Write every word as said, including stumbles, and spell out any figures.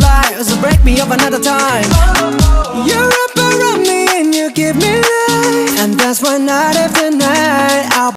fly, so break me up another time. You wrap around me and you give me life, and that's why night after night I'll